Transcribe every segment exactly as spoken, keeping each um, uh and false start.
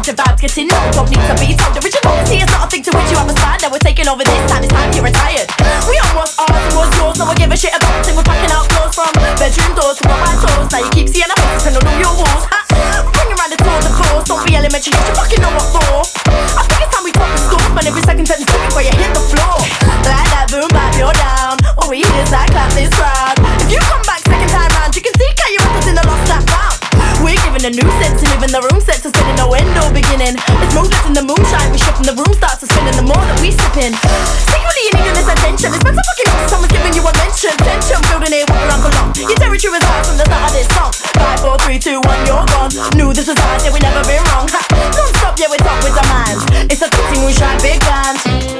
told your vibes getting low, don't need to be told. Originality is not a thing to which you have a stand. Now we're taking over this time, it's time you're retired. We on what's ours and what's yours, no one give a shit about it. We're packing out clothes from bedroom doors to mobile toes. Now you keep seeing a face and all your walls. Ha! Bring around the tour, the course, don't be elementary, you should fucking know what for. I think it's time we talk the scope, man, every second sentence looking where you hit the floor. Like that boom bap, you're down. What we need is that clap this crowd. If you come back second time round, you can see how you rappers in the lost that round. We're giving a new sense and leaving the room set to spinning no window beginning. It's moonless in the moonshine, we shift and the room starts to spinning the more that we sip in. Secretly you needing this attention, it's better fucking up, someone's giving you a mention. Tension building it, walking around for long. Your territory was hard from the start of this song. Five, four, three, two, one, you're gone. Knew this was ours, yeah we never been wrong. Ha! Non-stop, yeah we're top with the minds. It's a Dutty Moonshine Big Band.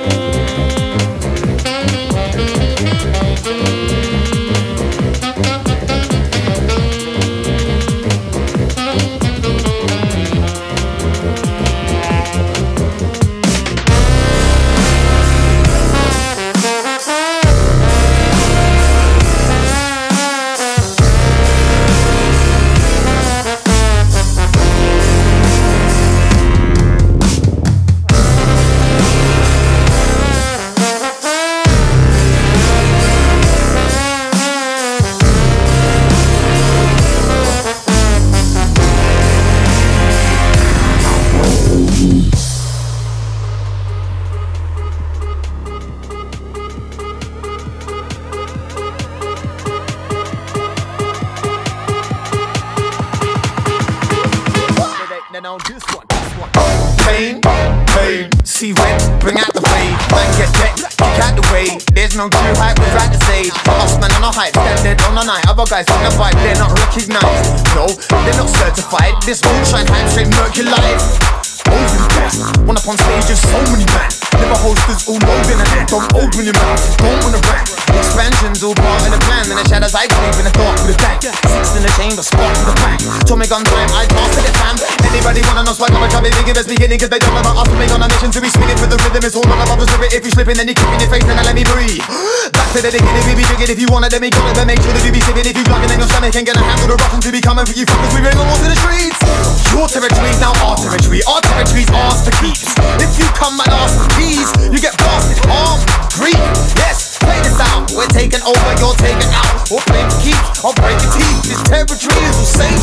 Pain, pain, see red, bring out the fade. Man get decked, kick out the way. There's no true hype, we're at the stage. Lost man on a hype, standard on a night. Other guys on the vibe, they're not recognized. No, they're not certified. This moonshine hype straight murky life. Over the best, one up on stage of so many men. Never hosters all over the net. Don't open your mouth, don't wanna rap. Expansion's all part of the plan. And the shadows I creep in the dark with a tank. Six in the chamber, spot in the bank. Tommy gun time, I pass to the fam. Anybody wanna know swag, I'ma try to begin this beginning. Cause they don't know about us to make on a mission to be swinging for the rhythm. It's all about the spirit. If you slipping, then you keep in your face, then I let me breathe. Back to the beginning, we be digging. If you want it, then we got it. But make sure that you be sipping. If you plugging in your stomach, ain't gonna handle the rushing to be coming for you fuckers. We bring them all to the streets. Your territory's now our territory. Our territory's ours to keep. If you come and ask for keys, you get blasted, harm, grief. Yes, play this out. We're taking over, you're taking out. Or play to keep, I'll break your teeth. This territory is the same.